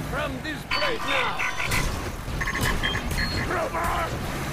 from this place now! Crowbar!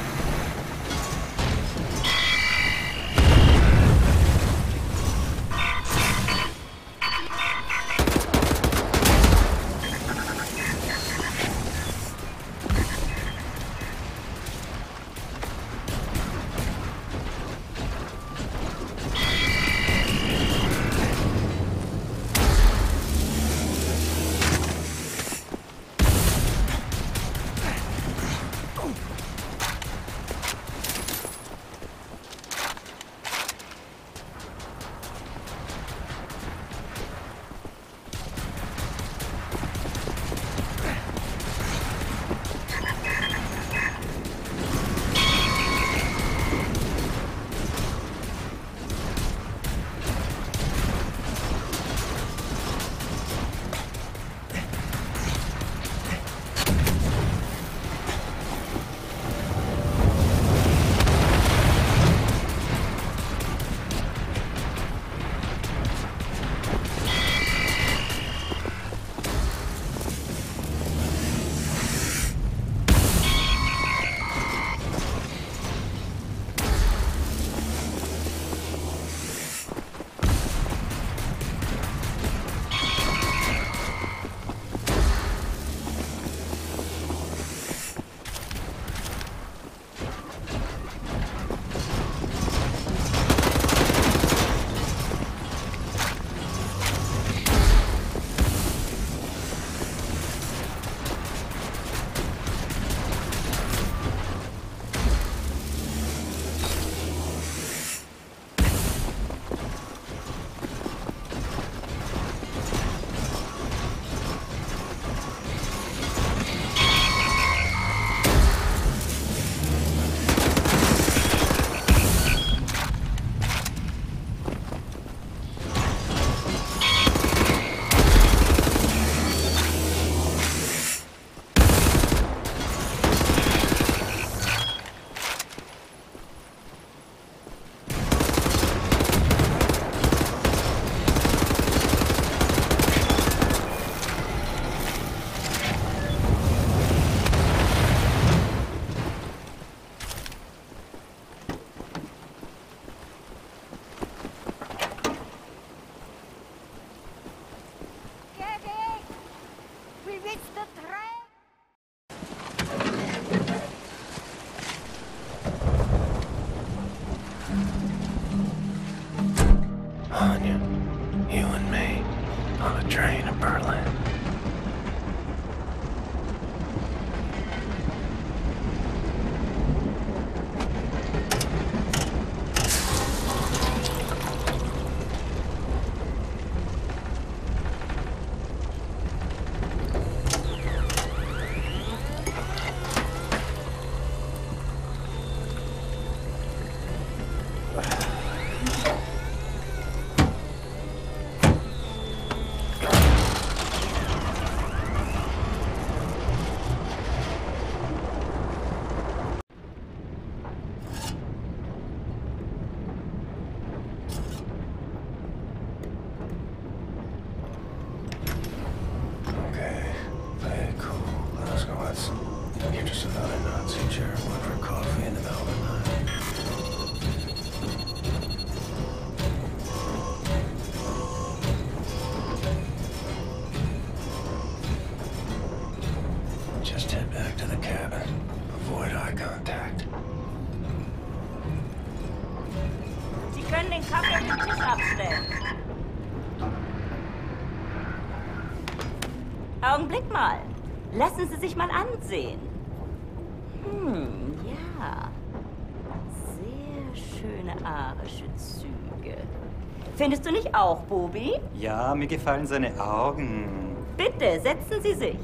Anya, you and me, on a train to Berlin. You're just another Nazi chair, one for coffee in the middle of the night. Just head back to the cabin. Avoid eye contact. Sie können den Kaffee auf den Tisch abstellen. Augenblick mal. Lassen Sie sich mal ansehen. Ja. Sehr schöne arische Züge. Findest du nicht auch, Bobi? Ja, mir gefallen seine Augen. Bitte, setzen Sie sich.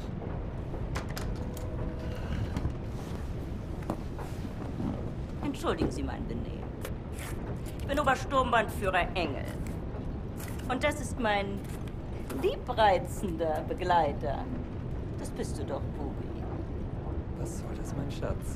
Entschuldigen Sie mein Benehmen. Ich bin Obersturmbannführer Engel. Und das ist mein liebreizender Begleiter. Das bist du doch, Bobi. Was soll das, mein Schatz?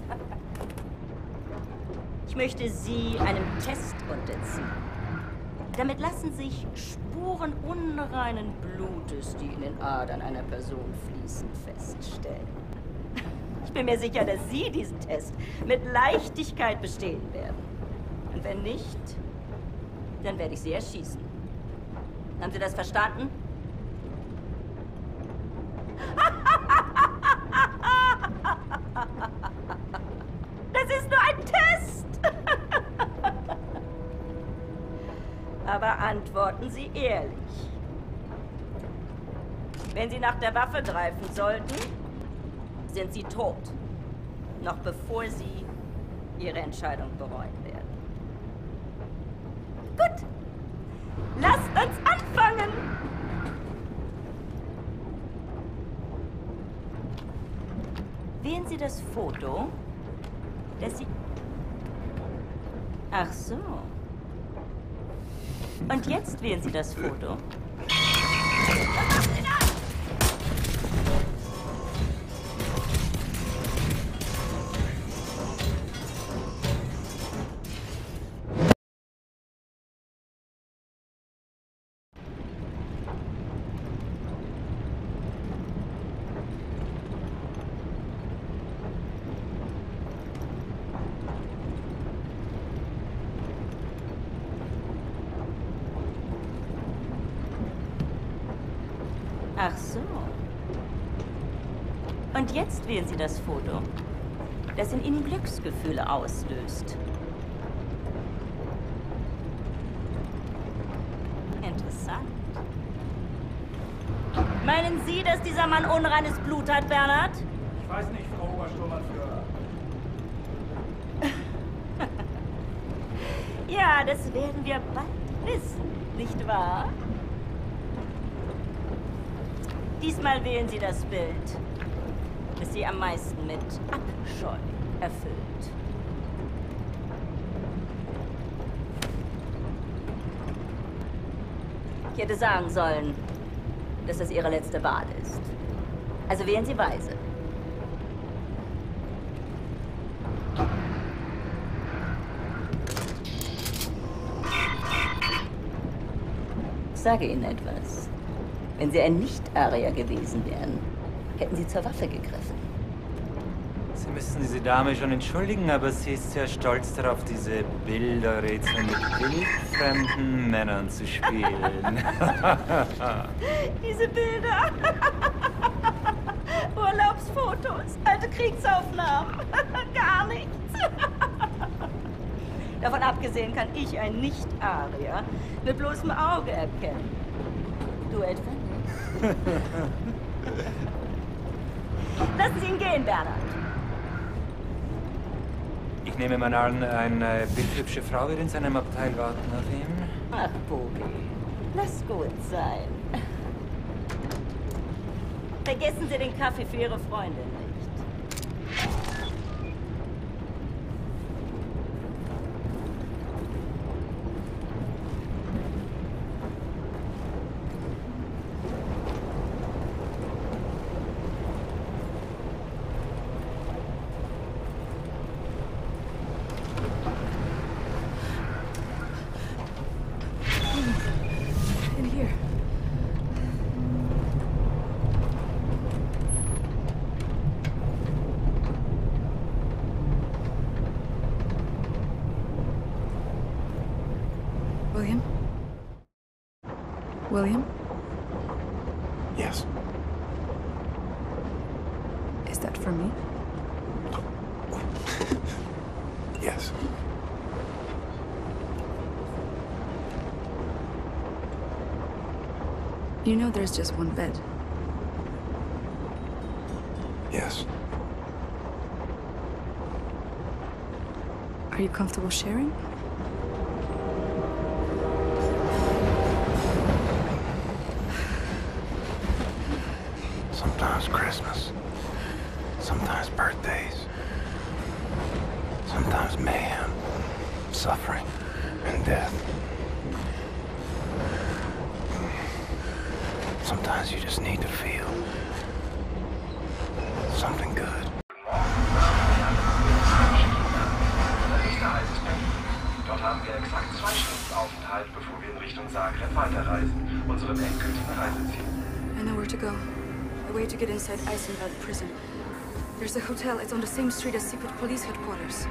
Ich möchte Sie einem Test unterziehen. Damit lassen sich Spuren unreinen Blutes, die in den Adern einer Person fließen, feststellen. Ich bin mir sicher, dass Sie diesen Test mit Leichtigkeit bestehen werden. Und wenn nicht, dann werde ich Sie erschießen. Haben Sie das verstanden? Das ist nur ein Test! Aber antworten Sie ehrlich. Wenn Sie nach der Waffe greifen sollten, sind Sie tot. Noch bevor Sie Ihre Entscheidung bereuen werden. Gut. Lasst uns anfangen! Wählen Sie das Foto, das Sie... Ach so. Und jetzt wählen Sie das Foto. Ach so. Und jetzt wählen Sie das Foto, das in Ihnen Glücksgefühle auslöst. Interessant. Meinen Sie, dass dieser Mann unreines Blut hat, Bernhard? Ich weiß nicht, Frau Obersturmanführer. Ja, das werden wir bald wissen, nicht wahr? Diesmal wählen Sie das Bild, das Sie am meisten mit Abscheu erfüllt. Ich hätte sagen sollen, dass das Ihre letzte Wahl ist. Also wählen Sie weise. Ich sage Ihnen etwas. Wenn Sie ein Nicht-Arier gewesen wären, hätten Sie zur Waffe gegriffen. Sie müssen diese Dame schon entschuldigen, aber sie ist sehr stolz darauf, diese Bilderrätsel mit wildfremden Männern zu spielen. Diese Bilder. Urlaubsfotos, alte Kriegsaufnahmen. Gar nichts. Davon abgesehen kann ich ein Nicht-Arier mit bloßem Auge erkennen. Du etwa nicht? Lassen Sie ihn gehen, Bernhard. Ich nehme mal an, eine bildhübsche Frau wird in seinem Abteil warten auf ihn. Ach, Bobi, lass gut sein. Vergessen Sie den Kaffee für Ihre Freundin nicht. In here. William? William? Yes. Is that for me? Yes. You know there's just one bed. Yes. Are you comfortable sharing? Sometimes Christmas. Sometimes birthdays. Sometimes mayhem, suffering, and death. Sometimes you just need to feel something good. haben wir exakt 2 Stunden Aufenthalt, bevor wir in Richtung Zagreb weiterreisen, unserem endgültigen Reiseziel. I know where to go. A way to get inside Eisenwald prison. There's a hotel. It's on the same street as secret police headquarters.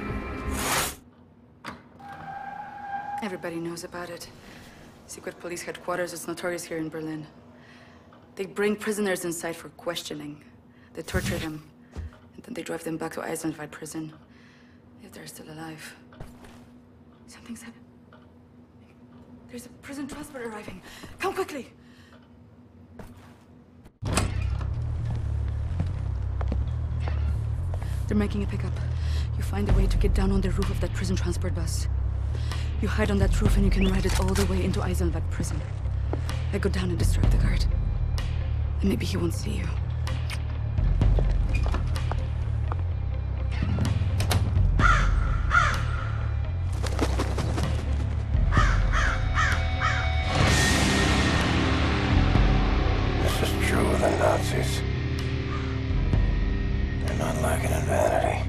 Everybody knows about it. Secret police headquarters is notorious here in Berlin. They bring prisoners inside for questioning. They torture them, and then they drive them back to Eisenwald prison, if they're still alive. Something's happened. There's a prison transport arriving. Come quickly! They're making a pickup. You find a way to get down on the roof of that prison transport bus. You hide on that roof and you can ride it all the way into Eisenwald prison. I go down and distract the guard. And maybe he won't see you. This is true of the Nazis. They're not lacking in vanity.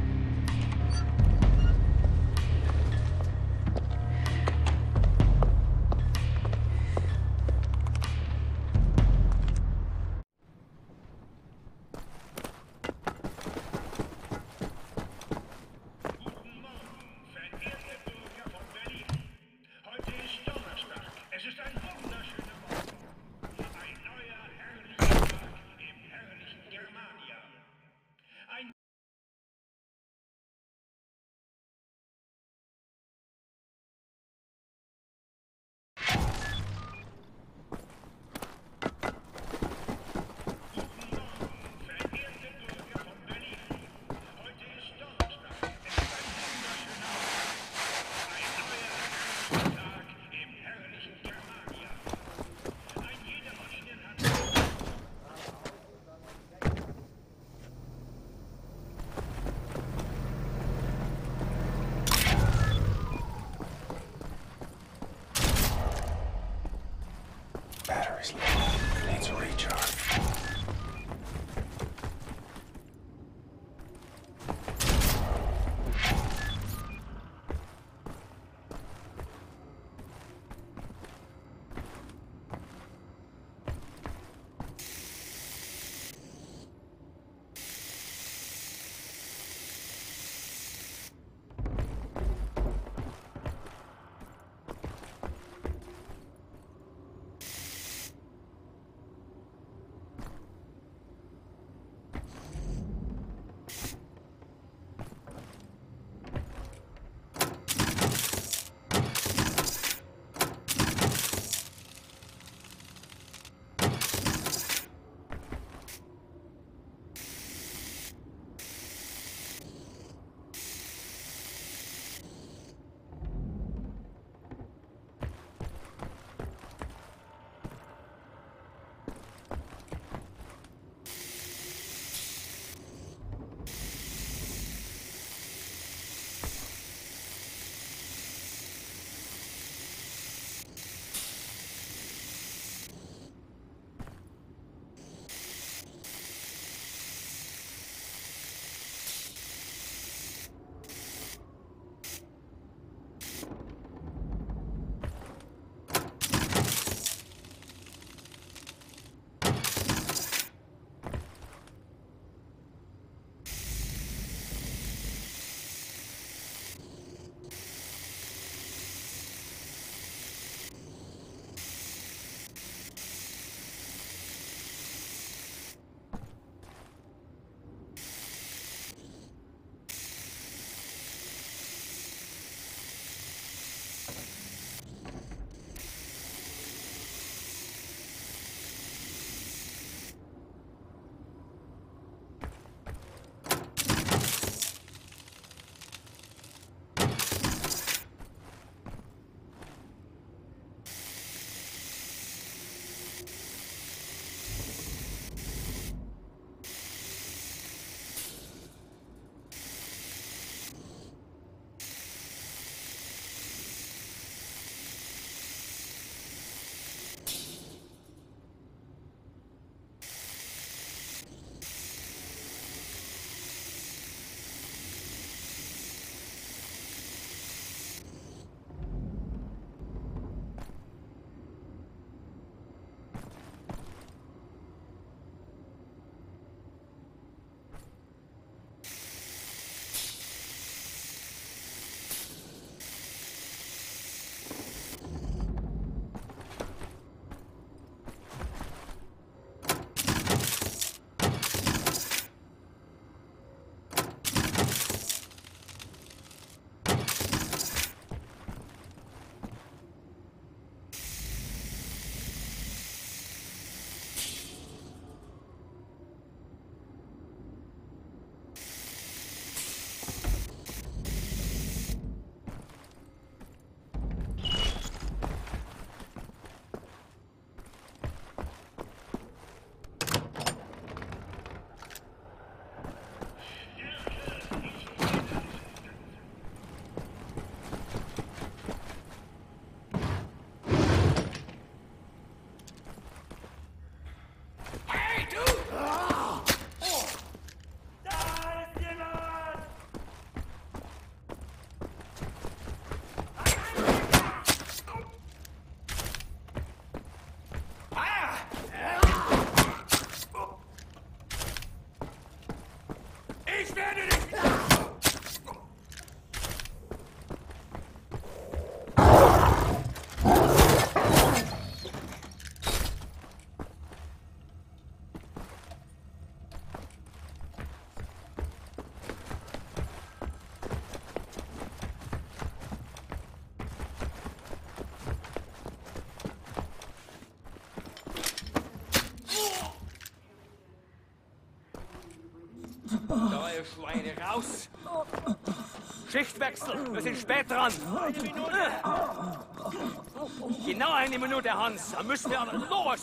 Da, ihr Schweine, raus! Schichtwechsel, wir sind spät dran. 1 Minute. Genau 1 Minute, Hans. Dann müssen wir aber los.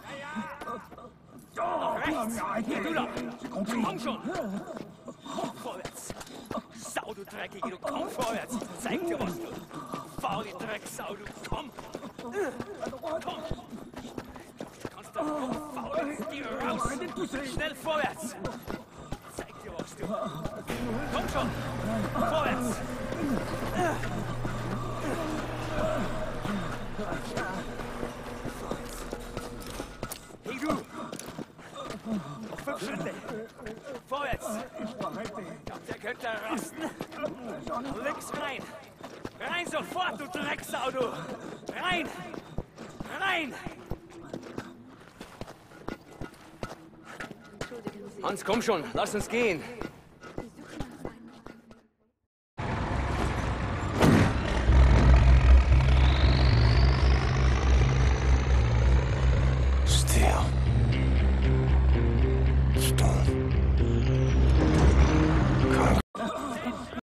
Nach rechts. Geh du da. Komm schon. Vorwärts. Sau, du Dreckige, du komm vorwärts. Ich zeig dir was, du faule Drecksau, du komm. Komm. Du kannst da vorwärts. Geh raus. Schnell vorwärts. Zeig dir was, du. Komm schon. Vorwärts. Hey, du. Noch 5 Schritte. Vorwärts. Ich glaub, der könnte rasten. Links rein. Rein sofort, du Drecksau, du. Rein. Rein. Hans, komm schon. Lass uns gehen.